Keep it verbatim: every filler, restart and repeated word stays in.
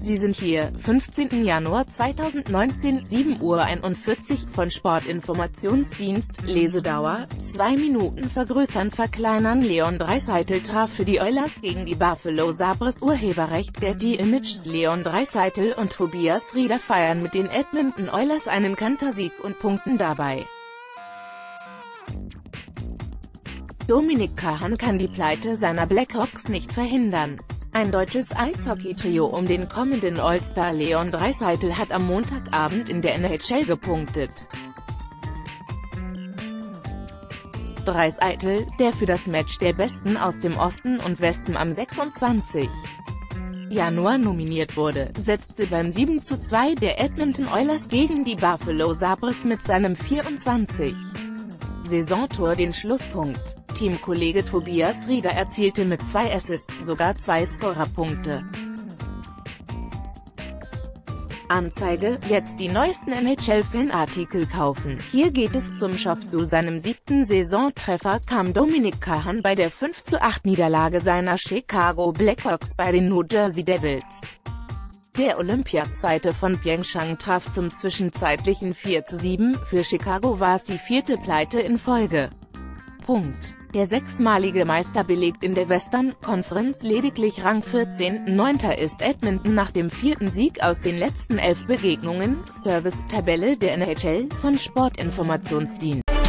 Sie sind hier, fünfzehnten Januar zweitausendneunzehn, sieben Uhr einundvierzig, von Sportinformationsdienst, Lesedauer, zwei Minuten vergrößern verkleinern. Leon Draisaitl traf für die Oilers gegen die Buffalo Sabres. Urheberrecht Getty Images. Leon Draisaitl und Tobias Rieder feiern mit den Edmonton Oilers einen Kantersieg und punkten dabei. Dominik Kahn kann die Pleite seiner Blackhawks nicht verhindern. Ein deutsches Eishockey-Trio um den kommenden All-Star Leon Draisaitl hat am Montagabend in der N H L gepunktet. Draisaitl, der für das Match der Besten aus dem Osten und Westen am sechsundzwanzigsten Januar nominiert wurde, setzte beim sieben zu zwei der Edmonton Oilers gegen die Buffalo Sabres mit seinem vierundzwanzigsten Saisontor den Schlusspunkt. Teamkollege Tobias Rieder erzielte mit zwei Assists sogar zwei Scorerpunkte. Anzeige: Jetzt die neuesten N H L-Fanartikel kaufen. Hier geht es zum Shop. Zu seinem siebten Saisontreffer kam Dominik Kahn bei der fünf zu acht Niederlage seiner Chicago Blackhawks bei den New Jersey Devils. Der Olympiazweite von Pyeongchang traf zum zwischenzeitlichen vier zu sieben, für Chicago war es die vierte Pleite in Folge. Punkt. Der sechsmalige Meister belegt in der Western Conference lediglich Rang vierzehn. Neunter ist Edmonton nach dem vierten Sieg aus den letzten elf Begegnungen. Service-Tabelle der N H L von Sportinformationsdienst.